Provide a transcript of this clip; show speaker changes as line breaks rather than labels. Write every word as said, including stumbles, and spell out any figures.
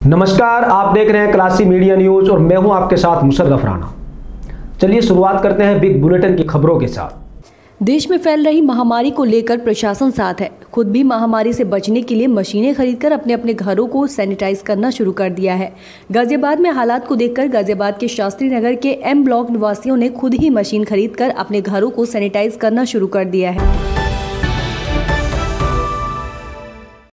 नमस्कार, आप देख रहे हैं क्लासी मीडिया न्यूज और मैं हूं आपके साथ मुशर्रफ राणा। चलिए शुरुआत करते हैं बिग बुलेटिन की खबरों के साथ।
देश में फैल रही महामारी को लेकर प्रशासन साथ है। खुद भी महामारी से बचने के लिए मशीनें खरीदकर अपने अपने घरों को सैनिटाइज करना शुरू कर दिया है। गाजियाबाद में हालात को देखकर गाजियाबाद के शास्त्री नगर के एम ब्लॉक निवासियों ने खुद ही मशीन खरीदकर अपने घरों को सैनिटाइज करना शुरू कर दिया है।